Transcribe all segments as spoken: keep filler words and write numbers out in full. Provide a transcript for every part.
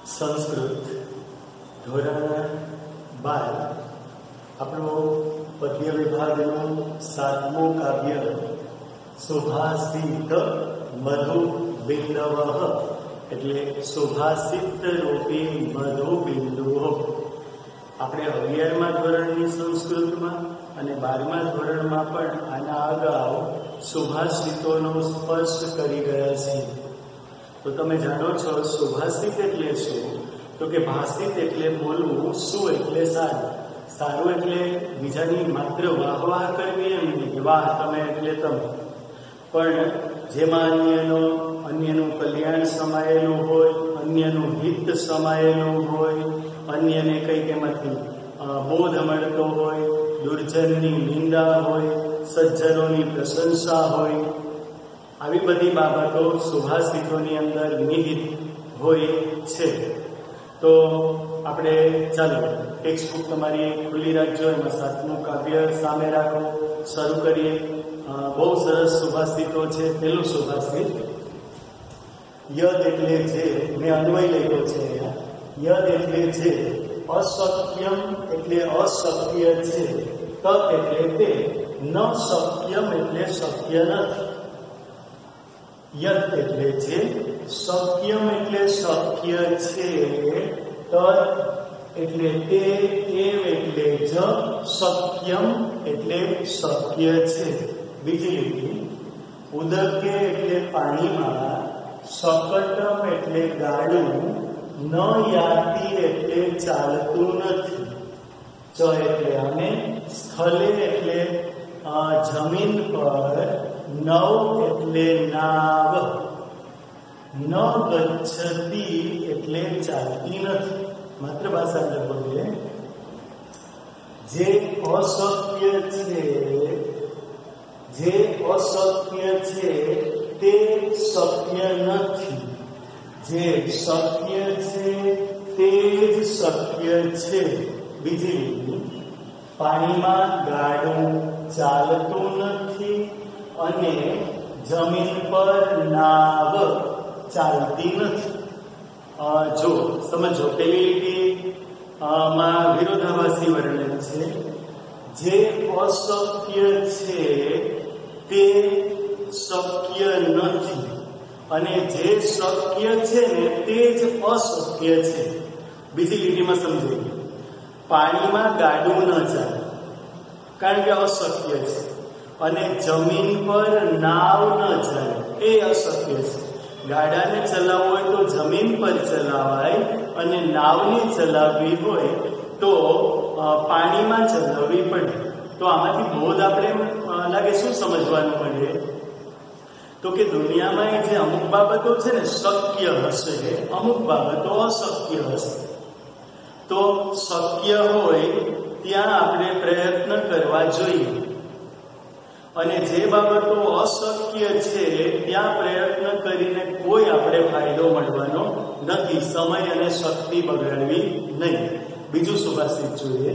સંસ્કૃત ધોરણ બાર આપણો પદ્ય વિભાગનું સાતમું કાવ્ય સુભાષિત મધુ બિંદવ એટલે સુભાષિત રૂપી મધુ બિંદુઓ. આપણે અગિયારમા ધોરણની સંસ્કૃતમાં અને બારમા ધોરણમાં પણ આના અગાઉ સુભાષિતોનો સ્પર્શ કરી ગયા છીએ. તો તમે જાણો છો સુભાષિત એટલે શું? તો કે ભાષિત એટલે બોલવું, શું એટલે સારું. સારું એટલે બીજાની માત્ર વાહ વાહ કરવી, એમ નહીં વાહ તમે એટલે તમે, પણ જેમાં અન્યનો અન્યનું કલ્યાણ સમાયેલું હોય, અન્યનું હિત સમાયેલું હોય, અન્યને કંઈક એમાંથી બોધ મળતો હોય, દુર્જનની નિંદા હોય, સજ્જનોની પ્રશંસા હોય, આવી બધી બાબતો સુભાષિતોની અંદર નિહિત હોય છે. તો આપણે ચાલો ટેક્સ્ટ બુક તમારી ખુલ્લી રાખજો, એમાં સાતમું કાવ્ય સામે રાખો, શરૂ કરીએ. બહુ સરસ સુભાષિતો છે. પેલું સુભાષિત યદ એટલે જે, મેં અન્વય લખ્યો છે અહીંયા. યદ એટલે જે, અશક્યમ એટલે અશક્ય છે, તત એટલે તે, ન શક્યમ એટલે શક્ય નથી. યદ એટલે જે, શક્યમ એટલે શક્ય છે, તત એટલે તે, એવ એટલે જ, શક્યમ એટલે શક્ય છે. બીજી લીટી ઉદકે એટલે પાણીમાં, શકટમ એટલે ગાડું, ન યાતિ એટલે ચાલતું નથી, ચ એટલે અને, સ્થલે એટલે જમીન પર, નવ એટલે નાવ, ન ગચ્છતી એટલે ચાલતી નથી. માત્ર ભાષા અંદર બોલીએ. જે અશક્ય છે, જે અશક્ય છે તે શક્ય નથી, જે શક્ય છે તે જ શક્ય છે. બીજી લીટી પાણીમાં ગાડું ચાલતું નથી અને જમીન પર નાવ ચાલતી નથી. જો સમજો, પેલી લીટી માં વિરોધાભાસી વર્ણન છે. જે અશક્ય છે તે શક્ય નથી અને જે શક્ય છે ને તે જ અશક્ય છે. બીજી લીટીમાં સમજાય, પાણીમાં ગાડું ન ચાલે કારણ કે અશક્ય છે, અને જમીન પર નાવ ન ચાલે એ અશક્ય છે. ગાડાને ચલાવવું હોય તો જમીન પર ચલાવાય, અને નાવને ચલાવવી હોય તો પાણીમાં ચલાવવી પડે. તો આમાંથી બોધ આપણે લાગે શું સમજવાનું પડે? તો કે દુનિયામાં જે અમુક બાબતો છે ને શક્ય હશે, અમુક બાબતો અશક્ય હશે. તો શક્ય હોય ત્યાં આપણે પ્રયત્ન કરવા જોઈએ, અને જે બાબતો અશક્ય છે ત્યાં પ્રયત્ન કરીને કોઈ આપણે ફાયદો મળવાનો નથી. સમય અને શક્તિ બગાડવી નહીં. બીજું સુભાષિત જોઈએ.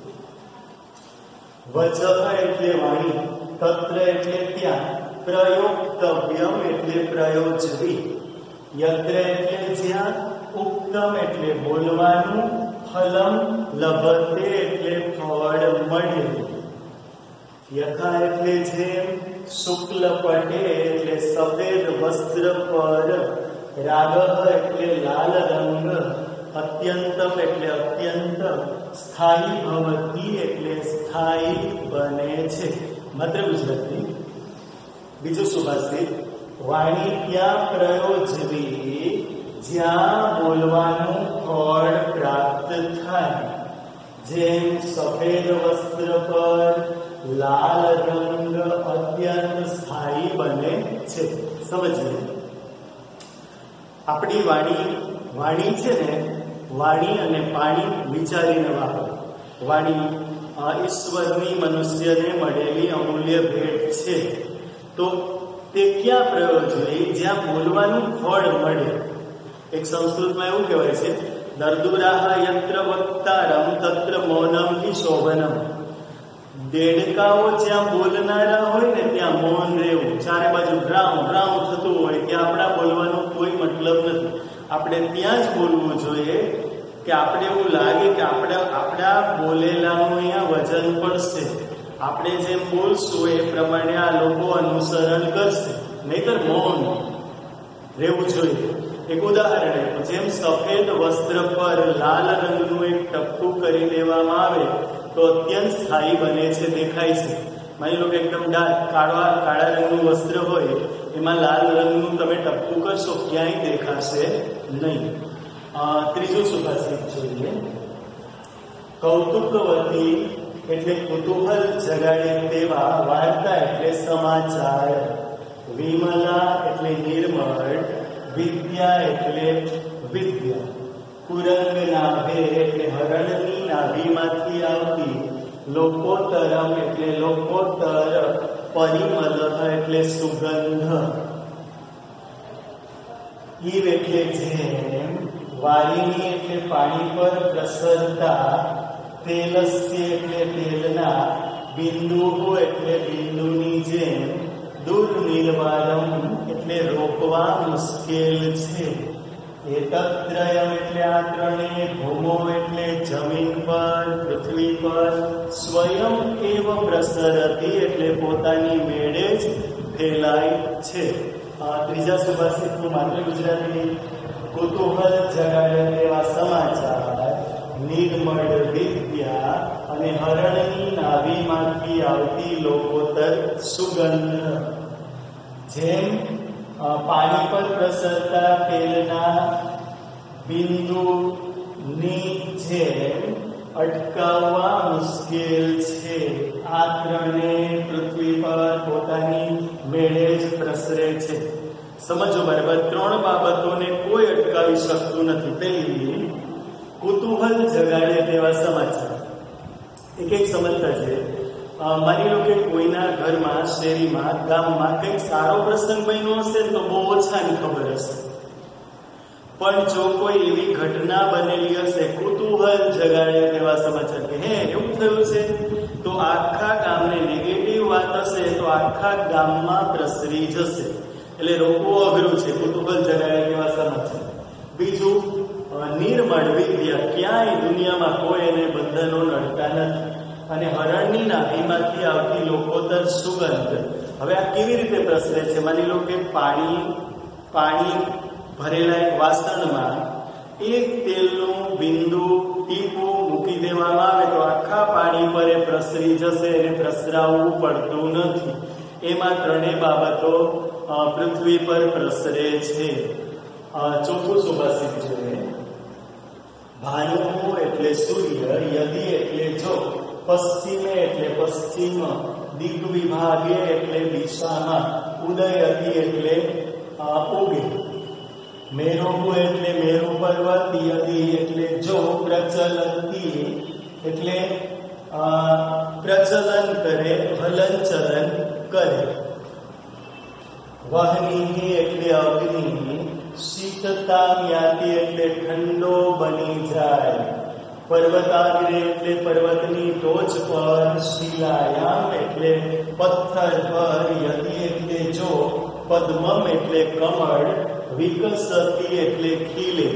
વચઃ એટલે વાણી, તત્ર એટલે ત્યાં, પ્રયોક્તવ્યમ એટલે પ્રયોજવી, યત્ર એટલે જ્યાં, ઉક્તમ એટલે બોલવાનું, ફલમ લભતે એટલે ફળ મળે, યથા એટલે જેમ, શુક્લ પટે એટલે સફેદ વસ્ત્ર પર, રાગઃ એટલે લાલ રંગ, અત્યંતમ એટલે અત્યંત, સ્થાયી ભવતી એટલે સ્થાયી બને છે. માત્ર ગુજરાતી. બીજું સુભાષિત વાણી ત્યાં પ્રયોજવી, જ્યાં બોલવાનું ફળ પ્રાપ્ત થાય, જેમ સફેદ વસ્ત્ર પર લાલ રંગ અત્યંત સ્થાયી બને છે. સમજીએ. આપણી વાણી વાણી છે ને, વાણી અને પાણી વિચારીને વાપરો. વાણી ઈશ્વરની મનુષ્યને મળેલી અમૂલ્ય ભેટ છે. તો તે ક્યાં પ્રયોજવી? જ્યાં બોલવાનું ફળ મળે. એક સંસ્કૃતમાં એવું કહેવાય છે, દર્દુરાહ યત્ર વક્તારમ તત્ર મૌનમ હિ શોભનમ. દેડકાઓ જ્યાં બોલનારા હોય ને ત્યાં મૌન રહેવું, ચારે બાજુ ડ્રાઉ ડ્રાઉ થતું હોય ત્યાં આપણા બોલવાનો કોઈ મતલબ નથી. આપણે ત્યાં જ બોલવું જોઈએ કે આપણે એવું લાગે કે આપણે આપણા બોલેલાનું અહીંયા વજન પડશે. આપણે જેમ બોલશું એ પ્રમાણે આ લોકો અનુસરણ કરશે, નહીતર મૌન રહેવું જોઈએ. એક ઉદાહરણ આપ્યું, જેમ સફેદ વસ્ત્ર પર લાલ રંગનું એક ટપકું કરી દેવામાં આવે તો અત્યંત સ્થાયી બને છે, દેખાય છે. માની લો કે એકદમ ડાર્ક કાળા કાળા રંગનું વસ્ત્ર હોય, એમાં લાલ રંગનું તમે ટપકું કરશો, ક્યાંય દેખાશે નહીં. ત્રીજું સુભાષિત જોઈએ. કૌતુકવતી એટલે કુતૂહલ જગાડે તેવા, વાર્તા એટલે સમાચાર, વિમલા એટલે નિર્મળ, વિદ્યા એટલે વિદ્યા, કુરંગ નાભે એટલે હરણની નાભીમાંથી આવતી, લોકોતરમ એટલે લોકોતર, પરિમલ એટલે સુગંધ, ઈવ એટલે જેમ, વારિણી એટલે પાણી પર પ્રસરતા, તેલસ્ય એટલે તેલના, બિંદુ એટલે બિંદુની જેમ, દુર્નિર્વારમ એટલે રોકવા મુશ્કેલ છે, એતત્રયમ એટલે આ ત્રણે, ભૂમો એટલે જમીન પર પૃથ્વી પર, સ્વયં એવ પ્રસરતી એટલે પોતાની મેળે જ ફેલાય છે. ત્રીજા સુભાષિતનું માત્ર ગુજરાતી. કુતૂહલ જગાડે તેવા સમાચાર, નિર્મળ વિદ્યા અને હરણની નાભીમાંથી આવતી લોકોતર સુગંધ, જેમ પાણી પર પ્રસરતા તેલના બિંદુની જેમ અટકાવવા મુશ્કેલ છે. આ ત્રણે પૃથ્વી પર પોતાની મેળે જ પ્રસરે છે. સમજો બરાબર, ત્રણ બાબતોને કોઈ અટકાવી શકતું નથી. પહેલી, કુતૂહલ જગાડે તેવા સમાચાર. એક એક સમજતા છે. માની લો કે કોઈના ઘરમાં, શેરીમાં, ગામમાં કંઈક સારો પ્રસંગ બન્યો હશે તો બહુ ઓછાની ખબર હશે, પણ જો કોઈ એવી ઘટના બનેલી હશે, કુતૂહલ જગાડે તેવા સમાચાર કે હે એવું થયું છે, તો આખા ગામને નેગેટિવ વાત હશે તો આખા ગામમાં પ્રસરી જશે. એટલે રોકવું અઘરું છે. કુતૂહલ જગાડે તેવા સમાચાર. બીજું, નિર્મળ વિદ્યા, ક્યાંય દુનિયામાં કોઈ એને બંધનો નડતા નથી. અને હરણની નાભીમાંથી આવતી લોકોતર સુગંધ. હવે આ કેવી રીતે પ્રસરે છે? માની લો કે પાણી પાણી ભરેલા એક વાસણમાં એક તેલનું બિંદુ ટીપું મૂકી દેવામાં આવે તો આખા પાણી પર એ પ્રસરી જશે, એને પ્રસરાવવું પડતું નથી. એમાં ત્રણેય બાબતો પૃથ્વી પર પ્રસરે છે. ચોથું સુભાષિત જોઈએ. ભાનુ એટલે સૂર્ય, યદી એટલે જો, પશ્ચિમે એટલે પશ્ચિમ, દિગ વિભાગે એટલે દિશામાં, ઉદયતી એટલે ઉગે, મેરુ એટલે મેરુ પર્વત, યદી એટલે જો, પ્રચલતી એટલે પ્રચલન કરે, હલન ચલન કરે, વહની એટલે અગ્નિ, શીતતા યાતિ એટલે ઠંડો બની જાય, પર્વતાગ્રે એટલે પર્વતની ટોચ પર, શિલાયામ એટલે પથ્થર પર, યદી એટલે જો, પદ્મમ એટલે કમળ, વિકસતી એટલે ખીલે,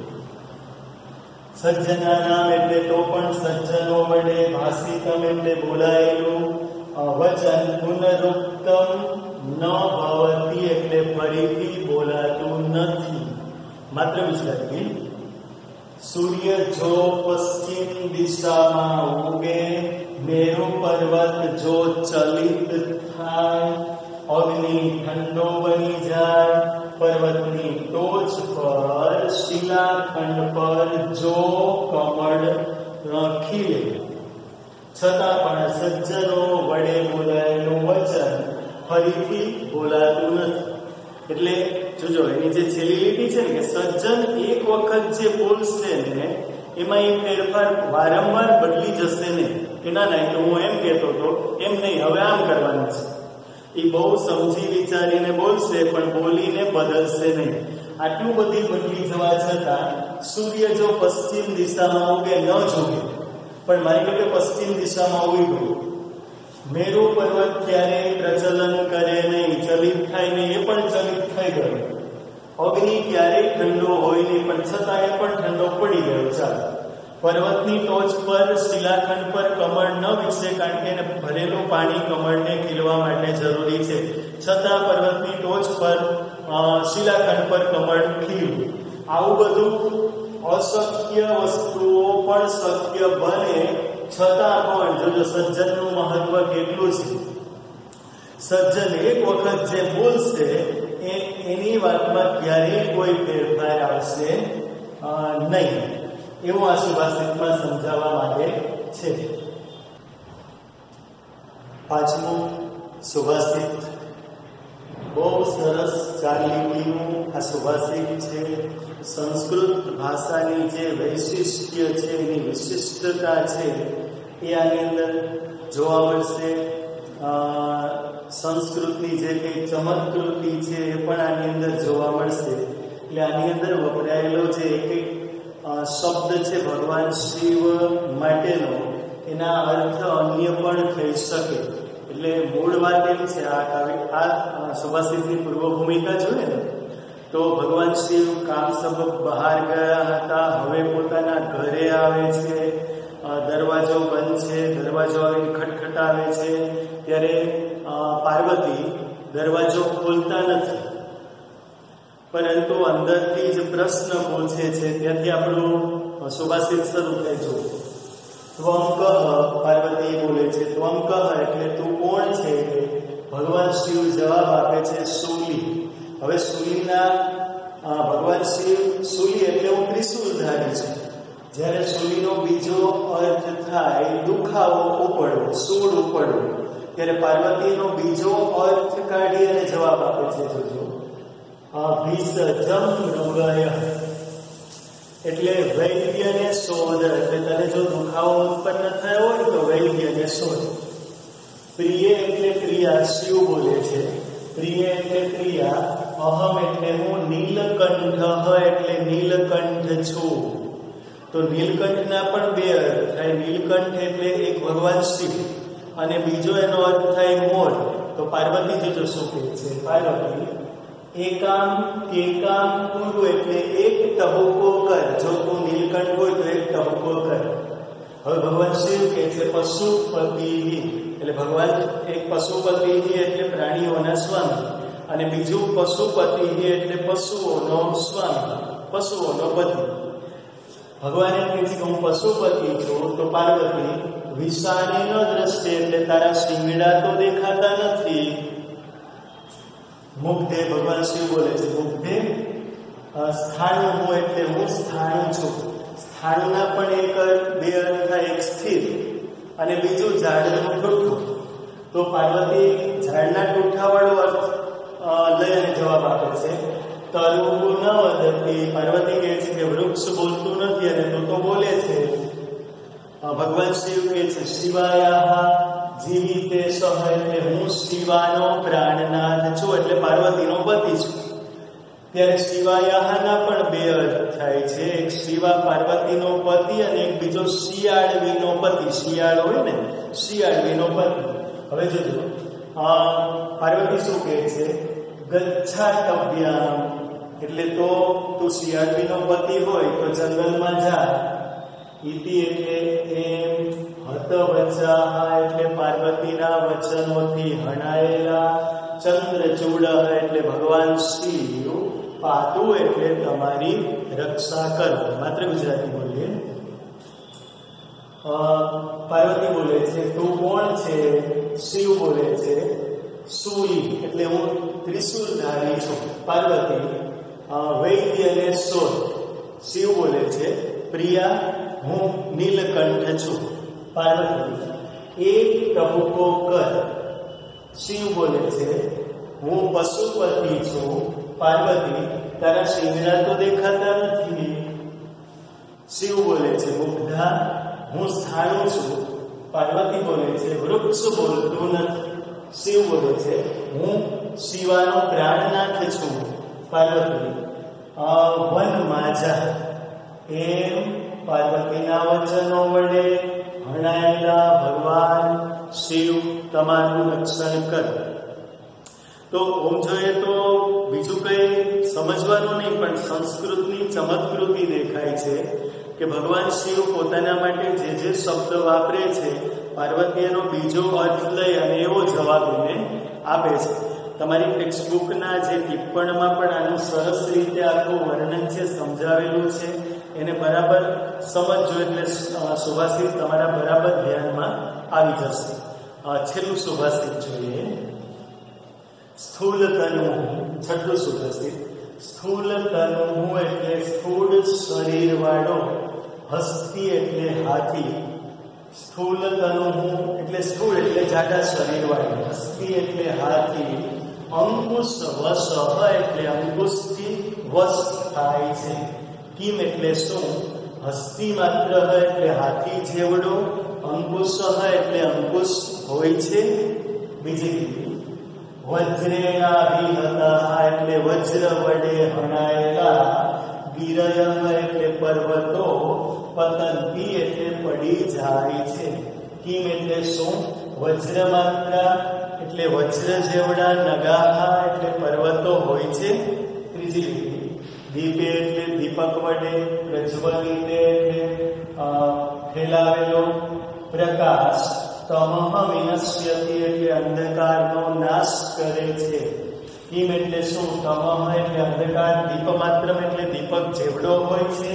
સજ્જનાનામ એટલે તો પણ સજ્જનો વડે, ભાષિતમ એટલે બોલાયેલું, વચન પુનરુક્તમ ન ભવતી એટલે ફરીથી બોલાતું નથી. માત્ર ગુજરાતી. સૂર્ય જો પશ્ચિમ દિશામાં ઉગે, મેરુ પર્વત જો ચલિત થાય, અગ્નિ ઠંડો બની જાય, પર્વતની ટોચ પર, શિલાખંડ પર જો કમળ ખીલે, છતાં પણ સજ્જનો વડે બોલાયેલું વચન ફરીથી બોલાતું નથી. એટલે જોજો, એની જે છેલ્લી લીટી છે ને કે સજ્જન એક વખત જે બોલશે ને એમાં એ ફેરફાર વારંવાર બદલી જશે ને કે ના ના તો હું એમ કહેતો હતો એમ નહીં, હવે આમ કરવાનું છે. એ બહુ સમજી વિચારીને બોલશે પણ બોલીને બદલશે નહીં. આટલું બધી બદલી જવા છતાં સૂર્ય જો પશ્ચિમ દિશામાં ઉગે ન જોગે, પણ માની લો કે પશ્ચિમ દિશામાં ઉગ્યો, મેરુ પર્વત ક્યારે પ્રચલન કરે નહીં, ચલિત થાય નહીં, એ પણ ચલિત થઈ ગયો, અગ્નિ ક્યારેય ઠંડો હોય નહીં, પણ છતાંય પણ ઠંડો પડી ગયો. ચાલો, પર્વતની ટોચ પર શિલાખંડ પર કમળ ન વિકસે, કારણ કે એને ભરેલું પાણી કમળને ખીલવા માટે જરૂરી છે. છતાં પર્વતની ટોચ પર શિલાખંડ પર કમળ ખીલ્યું. આવું બધું અશક્ય વસ્તુઓ પણ શક્ય બને, છતાં પણ જોજો સજ્જનનું મહત્વ કેટલું છે. સજ્જન એક વખત જે બોલશે એ એની વાતમાં ક્યારેય કોઈ ફેરફાર આવશે નહીં, એવું આ સુભાષિતમાં સમજાવવા માંગે છે. પાંચમું સુભાષિત બહુ સરસ ચાર લીટીનું આ સુભાષિત છે. સંસ્કૃત ભાષાની જે વૈશિષ્ટ્ય છે, એની વિશિષ્ટતા છે, એ આની અંદર જોવા મળશે. સંસ્કૃતની જે કંઈ ચમત્કૃતિ છે એ પણ આની અંદર જોવા મળશે. એટલે આની અંદર વપરાયેલો જે એક એક શબ્દ છે ભગવાન શિવ માટેનો, એના અર્થ અન્ય પણ થઈ શકે. એટલે મૂળ વાત એમ છે, આ કાવ્ય આ સુભાષિતની પૂર્વ ભૂમિકા જોઈએ ને તો ભગવાન શિવ કામ સબબ બહાર ગયા હતા, હવે પોતાના ઘરે આવે છે. દરવાજો બંધ છે, દરવાજો આવીને ખટખટાવે છે, ત્યારે પાર્વતી દરવાજો ખોલતા નથી, પરંતુ અંદરથી જ પ્રશ્ન પૂછે છે. ત્યાંથી આપણું સુભાષિત શરૂ થાય છે. ત્વમ કહ, પાર્વતી બોલે છે ત્વમ કહ એટલે તું કોણ છે? ભગવાન શિવ જવાબ આપે છે શૂલી. હવે શૂલીના ભગવાન શિવ શૂલી એટલે હું ત્રિશૂલધારી છું. જ્યારે શૂલીનો બીજો અર્થ થાય દુખાવો, ઉપડવો, સૂળ ઉપડવો, ત્યારે પાર્વતીનો બીજો અર્થ કાઢી અને જવાબ આપે છે. જોજો, અભિસજમ મૃગય એટલે વૈદ્યને શોધ. એટલે તને જો દુખાવો ઉત્પન્ન થયો હોય તો વૈદ્યને શોધ. પ્રિય એટલે પ્રિયા, શિવ બોલે છે પ્રિય એટલે પ્રિયા. અહમ એટલે હું, નીલકંઠ એટલે નીલકંઠ છું. તો નીલકંઠના પણ બે અર્થ થાય. નીલકંઠ એટલે એક ભગવાન શિવ અને બીજો એનો અર્થ થાય મોર. તો પાર્વતી જોજો શું કહે છે. પાર્વતી એકામ કેકામ કુરુ એટલે એક ટહુકો કર. જો તું નીલકંઠ હોય તો એક ટહુકો કર. હવે ભગવાન શિવ કહે છે પશુપતિ, એટલે ભગવાન એક પશુપતિ એટલે પ્રાણીઓના સ્વામી, અને બીજું પશુપતિ એટલે પશુઓનો સ્વામી, પશુઓનો પતિ. ભગવાન એમ કહે છે કે હું પશુપતિ છું. તો પાર્વતી વિષાની ન દ્રષ્ટિ એટલે તારા શિંગડા તો દેખાતા નથી. મુગ્ધે, ભગવાન શિવ બોલે છે મુગ્ધે સ્થાણુ હું એટલે હું સ્થાણુ છું. સ્થાણુના પણ એક બે અર્થ થાય, એક સ્થિર અને બીજું ઝાડનું ટૂઠું. તો પાર્વતી ઝાડના ટૂઠાવાળો અર્થ લઈ અને જવાબ આપે છે. તરુ ન વદતી, પાર્વતી કહે છે કે વૃક્ષ બોલતું નથી અને તું તો બોલે છે. ભગવાન શિવ કહે છે શિવાયા જીવિતે સહ એટલે હું શિવાનો પ્રાણનાથ છું, એટલે પાર્વતીનો પતિ છું. ત્યારે શિવાયાના પણ બે અર્થ થાય છે. એક શિવા પાર્વતીનો પતિ અને એક બીજો શિયાળવીનો પતિ. શિયાળ હોય ને, શિયાળવીનો પતિ. હવે જોજો, પાર્વતી શું કહે છે? ગચ્છાતવ્યામ એટલે તો તું શિયાળવીનો પતિ હોય તો જંગલમાં જા. ઇતિ એટલે એમ, હત વચા એટલે પાર્વતીના વચનોથી હણાયેલા. ચંદ્રચૂડ એટલે ભગવાન શિવ. પાતુ એટલે તમારી રક્ષા કરો. માત્ર ગુજરાતી બોલીએ. પાર્વતી બોલે છે તું કોણ છે? શિવ બોલે છે શૂલી એટલે હું ત્રિશૂલધારી છું. પાર્વતી વૈદ્યને શોધ. શિવ બોલે છે પ્રિયા હું નીલકંઠ છું. પાર્વતી એક ટહુકો કર. શિવ બોલે છે હું પશુપતિ છું. પાર્વતી તારા શિંગડા તો દેખાતા નથી. શિવ બોલે છે મુગ્ધા હું સ્થાણુ છું. પાર્વતી બોલે છે વૃક્ષ બોલતું નથી. શિવ બોલે છે હું શિવાનો પ્રાણનાથ છું. પાર્વતી વનમાં જા. એમ પાર્વતીના વચનો વડે હણાયેલા ભગવાન શિવ તમારું રક્ષણ કરે. તો આમ જોઈએ તો બીજું કંઈ સમજવાનું નહીં, પણ સંસ્કૃતની ચમત્કૃતિ દેખાય છે કે ભગવાન શિવ પોતાના માટે જે જે શબ્દ વાપરે છે, પાર્વતીનો બીજો અર્થ લઈ અને એવો જવાબ એને આપે છે. તમારી ટેક્સ્ટબુકના જે ટિપ્પણમાં પણ આનું સરસ રીતે આખું વર્ણન છે, સમજાવેલું છે. એને બરાબર સમજજો એટલે સુભાષિત તમારા બરાબર ધ્યાનમાં આવી જશે. છેલ્લું સુભાષિત જોઈએ. સ્થૂલ તનુ, છઠ્ઠું સુભાષિત. સ્થૂલ તનુ એટલે સ્થૂળ શરીર વાળો, હસ્તી એટલે હાથી. સ્થૂલ તનુ એટલે સ્થૂળ એટલે જાડા શરીર વાળો, હસ્તી એટલે હાથી. અંકુશ વશ એટલે અંકુશથી વશ થાય છે. કિમ એટલે શું? હસ્તી માત્ર એટલે હાથી જેવડો, અંકુશ એટલે અંકુશ હોય છે. બીજી વજ્રેણાભિહતા એટલે વજ્ર વડે હણાયેલા, ગિરય એટલે પર્વતો, પતંતી એટલે પડી જાય છે. કિમ એટલે શું? વજ્ર માત્ર એટલે વજ્ર જેવડા, નગાહા એટલે પર્વતો હોય છે. ત્રીજી દીપે એટલે દીપક વડે, પ્રજ્વલિતે એટલે ફેલાવેલો પ્રકાશ, તમઃ વિનશ્યતિ એટલે અંધકારનો નાશ કરે છે. કિમ એટલે શું? તમઃ એટલે અંધકાર, દીપ માત્ર એટલે દીપક જેવડો હોય છે.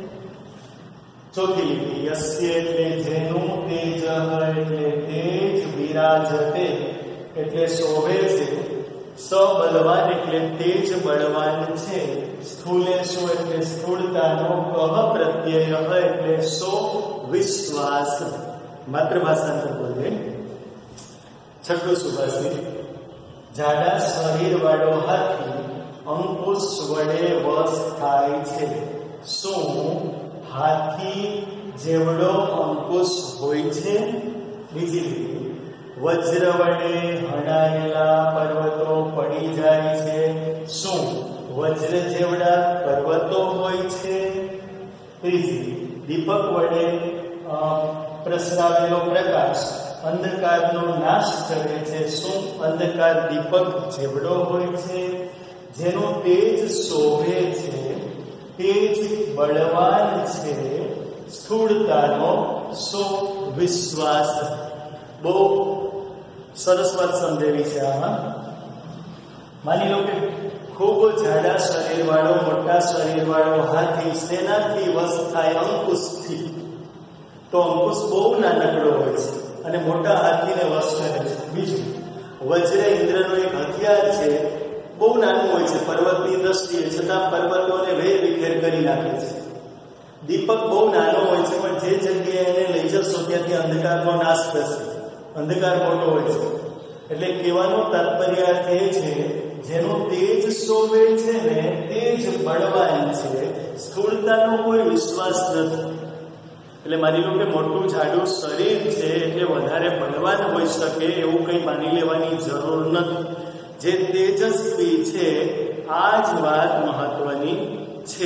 ચોથી લીટી યસ્ય એટલે જેનું, તેજ એટલે તેજ, વિરાજતે એટલે શોભે છે, સબલવાન એટલે તેજ બળવાન છે. સ્થૂલે શું એટલે સ્થૂળતાનો, કહ પ્રત્યય એટલે સો વિશ્વાસ. માતૃભાષાંતર બોલે. છઠ્ઠું સુભાષિત. જાડા શરીર વાળો હાથી અંકુશ વડે વશ થાય છે. શું હાથી જેવડો અંકુશ હોય છે? બીજી વજ્ર વડે હણાયેલા પર્વતો પડી જાય છે. શું વજ્ર જેવડા પર્વતો હોય છે? ત્રીજી દીપક વડે પ્રસરાવેલો પ્રકાશ અંધકારનો નાશ કરે છે. શું અંધકાર દીપક જેવડો હોય છે? જેનું તેજ શોભે છે, તેજ બળવાન છે. સ્થૂળતાનો સો વિશ્વાસ. બહુ સરસ વાત સમજાવી છે આમાં. માની લો કે ખૂબ જાડા શરીર વાળો, મોટા શરીર વાળો હાથી શેનાથી વશ થાય? અંકુશથી. તો અંકુશ બહુ નાનકડો હોય છે અને મોટા હાથીને વશ કરે છે. બીજું વજ્ર ઇન્દ્રનો એક હથિયાર છે, બહુ નાનું હોય છે પર્વતની દ્રષ્ટિએ, છતાં પર્વતોને વેર વિખેર કરી નાખે છે. દીપક બહુ નાનો હોય છે, પણ જે જગ્યાએ એને લઈ જશો ત્યાંથી અંધકારનો નાશ થશે. અંધકાર મોટો હોય છે. એટલે કહેવાનો તાત્પર્ય એ છે, જેનો તેજ શોભે છે ને તેજ બળવાન છે, સ્થૂળતાનો કોઈ વિશ્વાસ નથી. એટલે માની લો કે મોટું જાડું શરીર છે એટલે વધારે બળવાન હોઈ શકે એવું કંઈ માની લેવાની જરૂર નથી. જે તેજસ્વી છે આ જ વાત મહત્વની છે.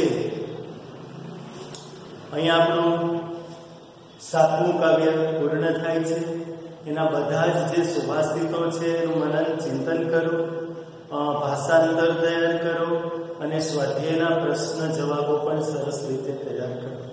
અહીંયા આપણું સાતમું કાવ્ય પૂર્ણ થાય છે. એના બધા જ જે સુભાષિતો છે એનું મનન ચિંતન કરો, ભાષાંતર તૈયાર કરો અને સ્વાધ્યાયના પ્રશ્ન જવાબો પણ સરસ રીતે તૈયાર કરો.